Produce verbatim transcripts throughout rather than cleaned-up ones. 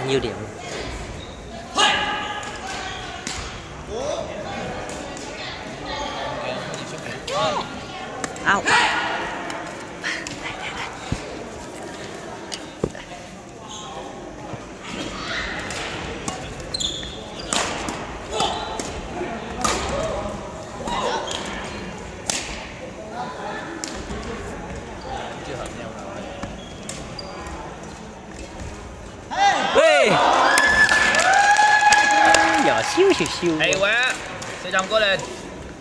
nhiêu điểm. Ao. Nhỏ xíu xíu xíu. Hay quá. Sẽ trong cố lên.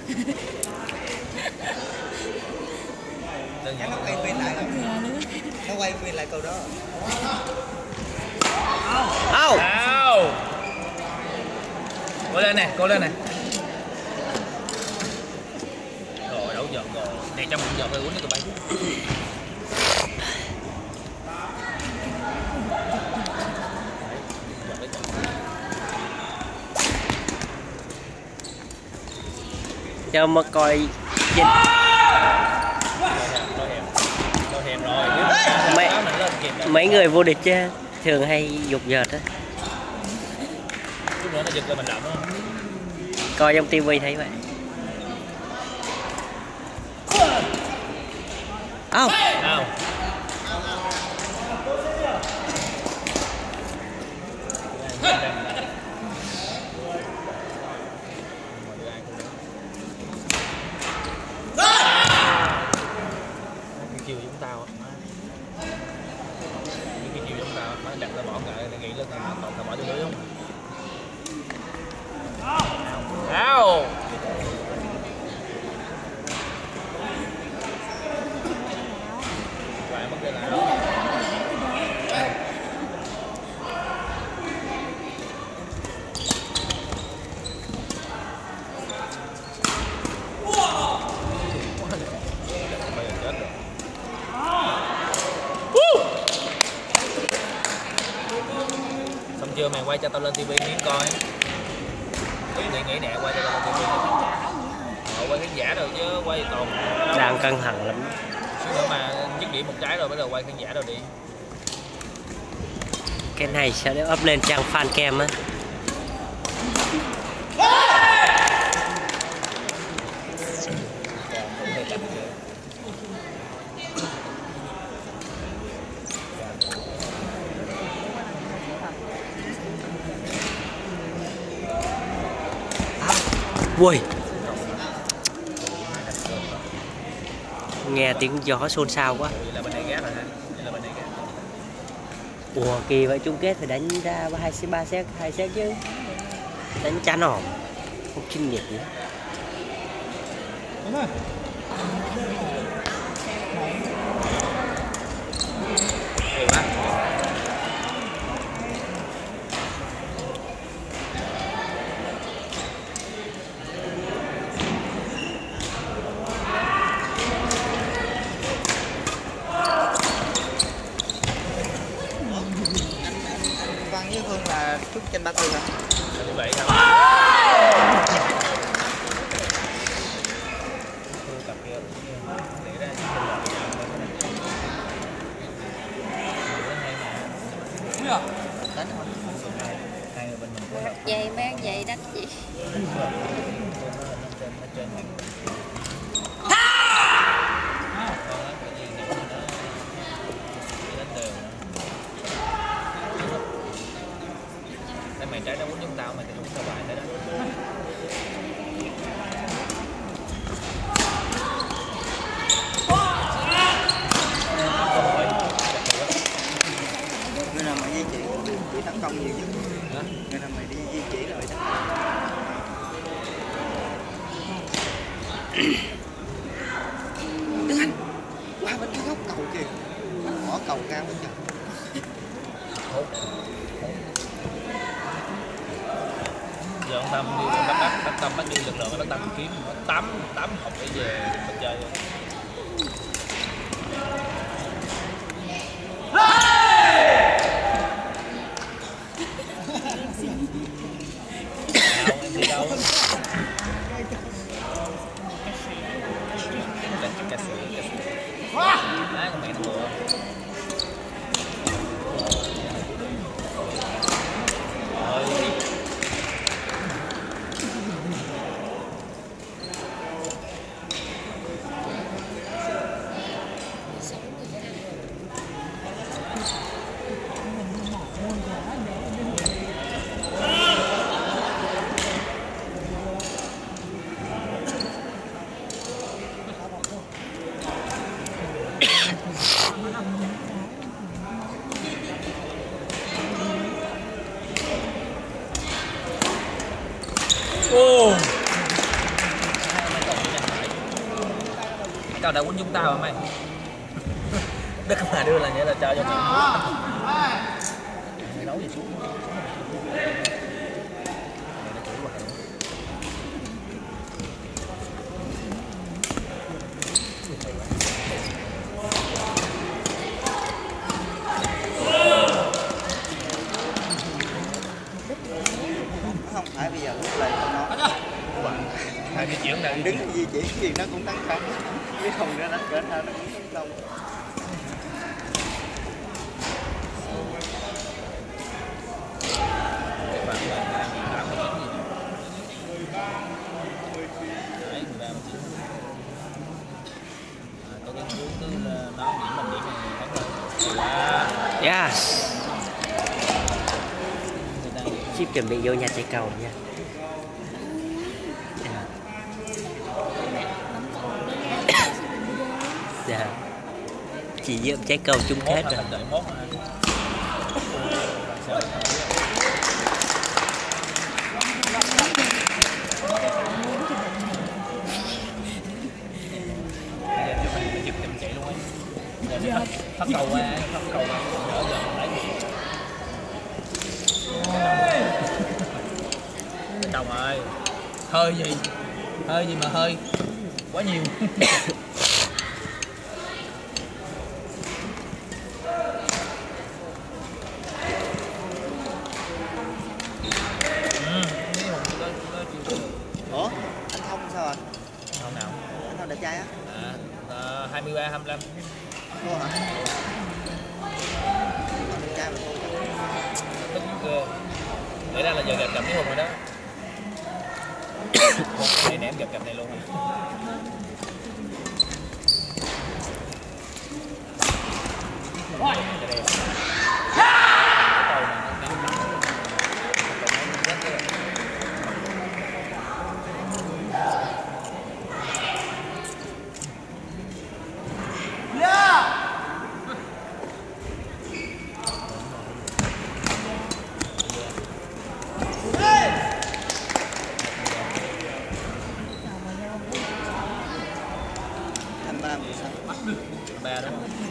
Nó quay phim lại nó quay phim lại câu đó. Ao. Ao. Cố lên nè, cố lên nè. Rồi đấu giọt rồi. Này trong một giọt rồi uống cho tụi bay. Cho mà coi trên mấy, mấy người vô địch chứ thường hay dục dợt á. Chút nữa nó giật lên mình làm không? Coi trong tivi thấy vậy. Ao. Nào. Chiều chúng tao những cái chiều chúng tao nó đặt ra bỏ cả để nghĩ lên là còn tao bỏ cho lưới không? Nào. Phải mất cái lại đó. Xong chưa mày quay cho tao lên tivi miếng coi. Nghĩ nghĩ nè quay cho tao lên tivi. Ờ, quay khán giả rồi chứ quay toàn. Đang căng thẳng lắm. Xíu nữa mà dứt điểm một trái rồi bắt đầu quay khán giả rồi đi. Cái này sẽ được up lên trang fan cam á. Ui. Nghe tiếng gió xôn xao quá. Ủa kỳ vậy, chung kết phải đánh ra hai ba set, hai set chứ. Đánh chán hỏng. Không chuyên nghiệp gì. Văn với Hương là chút trên ba tư hả? Như vậy sao? Giày mang giày đắt chị. Mày trái đâu muốn chúng tao mày thì đúng sao bài thế đó. Người nào mà di chuyển bị tấn công nhiều nhất. Người nào mày đi di chuyển rồi đó. Đứng anh qua bên cái góc cầu kìa. Bỏ cầu cao bên trời. Giờ ông Tâm đi bắt bắt bắt Tâm bắt đi lực lượng bắt Tâm kiếm tắm tắm học để về mình chơi. Đâu em đi đâu? Cái sữa, cái sữa. Má con mẹ nó vừa. Tao đã quýnh chúng tao hả mày? Đức mà đưa là nghĩa là cho cho mày. Mày nấu gì xuống? Không phải bây giờ lúc lại con nó Hai di chuyển đang đứng di chuyển gì nó cũng tấn công, chứ không nó đánh cỡ nào nó cũng tấn công. Yes. Chip chuẩn bị vô nhà trái cầu nha. Dạ. Chỉ dựa trái cầu chung kết rồi. Phát cầu qua, phát cầu qua, đỡ giờ lấy. Đồng ơi, hơi gì, hơi gì mà hơi quá nhiều. Ủa, anh Thông sao rồi? Không nào? Anh Thông đẹp trai á? À, hai mươi ba, hai mươi lăm. Cô hả? Đẹp trai mà cô Tức cơ. Để ra là giờ gặp cặp với Hùng rồi đó. Này ném gặp cặp này luôn rồi. Ba đó.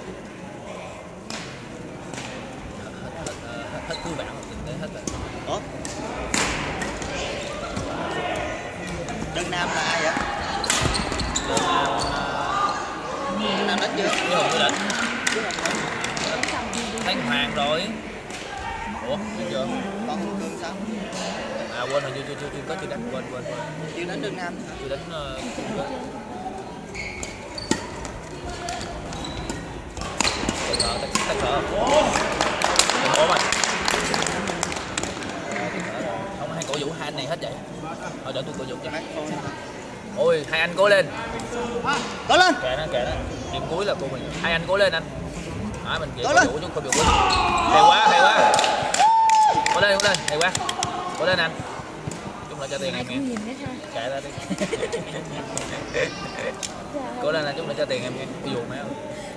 Hết cuối bảng rồi, tình thế hết rồi. Ủa? Đơn Nam là ai vậy? Đơn Nam đánh chưa? Cái Hùng mới đánh. Đánh Hoàng rồi. Ủa, biết chưa? Còn Hùng Cương sao? À quên rồi, chưa chưa chưa chưa có chưa đánh, quên quên quên. Chưa đánh Đơn Nam. Chưa đánh uh, sợ, tách tách sợ. Ủa mày. Không, hai cổ vũ hai anh này hết vậy. Thôi để tôi cổ vũ cho. Ôi, hai anh cố lên. Cố lên. Kệ nó, kệ nó. Điểm cuối là cô mình. Hai anh cố lên anh. Đó, mình Cố cổ lên. vũ chút, cổ vũ. Hay quá, hay quá. Cố lên, cố lên, hay quá. Cố lên anh. Chúng lại cho tiền em nghe. Kệ ra đi. Cố lên anh, chúng lại cho tiền em nghe. Ví dụ mấy không?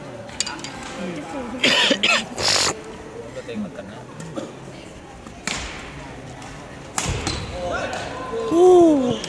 Cho tiền mà cần á. Uh.